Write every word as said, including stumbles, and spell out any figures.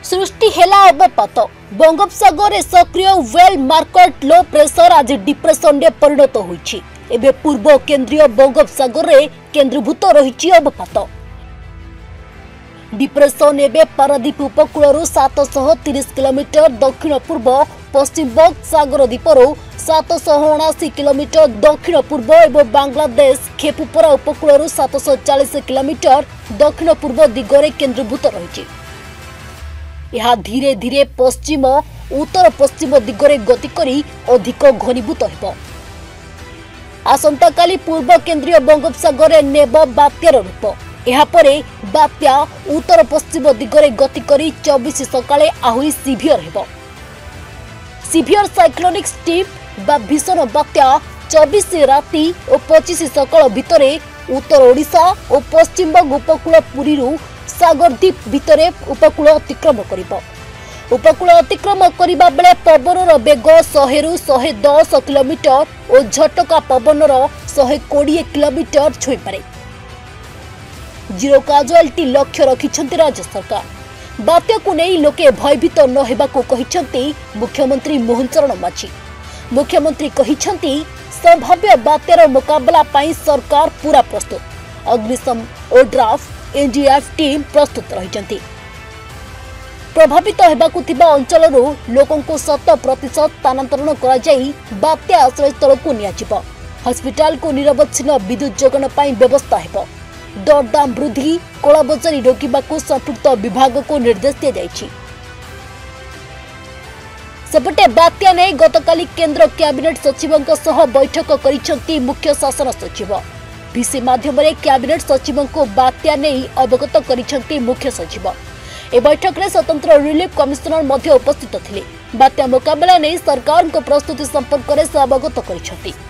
सृष्टि हेला अवपात बंगोपसागर सक्रिय वेल मार्केट लो प्रेशर आज डिप्रेशन रे परिणत होईछि। एबे पूर्व केंद्रीय बंगोपसागर रे केंद्रीभूत रहिछि अवपात। डिप्रेशन एबे पारादीप उपकूल सात सौ तीस किलोमीटर दक्षिण पूर्व पश्चिम बंग सागर द्वीपर सात सौ उनाशी किलोमीटर दक्षिण पूर्व एवं बांग्लादेश खेपुपरा उपकूल सात सौ चालीस किलोमीटर दक्षिण पूर्व दिगरे केंद्रीभूत रहिछि। यह धीरे धीरे पश्चिम उत्तर पश्चिम दिगरे गति करी अधिक घनीभूत हेब। आसंता काली पूर्व केंद्रीय बंगोपसागर नेब बात्यार रूप। यापरे बात्या उत्तर पश्चिम दिगरे गति करी चौबीस सकाळे आहुरी सिभियर हेब। सिभियर साइक्लोनिक स्टीम बा भीषण बात्या चौबीस राति और पच्चीस सकाळ भितरे उत्तर ओडिशा और पश्चिम बंग उपकूल पुरीरू सागरद्वीप भितरे उपकूल अतिक्रम करिब। उपकूल अतिक्रम करिबा बेले पवनर बेग सौ रु एक सौ दस किलोमीटर और झटका पवनर एक सौ बीस किलोमीटर छुई पारे। जीरो काजुआलिटी लक्ष्य रखिछंती राज्य सरकार। बात्या को नहीं लोके भयभीत न हेबाकू कहिछंती मुख्यमंत्री मोहन चरण माझी। मुख्यमंत्री कहिछंती संभाव्य बात्यार मुकाबला पाई सरकार पूरा प्रस्तुत। अग्निशम ओड्राफ एनडीआरएफ टीम प्रस्तुत रहिछंती। प्रभावित हेबाकू थिबा अंचलरू लोकों को शत प्रतिशत स्थानांतरण करा जाई बात्या आश्रय स्थल को नियाजिब। हॉस्पिटल को निरवच्छिन्न विद्युत जोगाण पाई व्यवस्था हेब। दरदाम वृद्धि कलाबजारी रोकवाकू संपुक्त विभाग को निर्देश दिया जायछि। सेपटे बात्या ने गतकाली केंद्र कैबिनेट सचिवों सह बैठक करिसेंती मुख्य शासन सचिव। भिसी माध्यम कैबिनेट सचिवों को बात्या नहीं अवगत करिसेंती मुख्य सचिव। ए बैठक में स्वतंत्र रिलीफ कमिशनर मध्य उपस्थित थिले। बात्या मुकाबला नहीं सरकार को प्रस्तुति संपर्क में अवगत करिसेंती।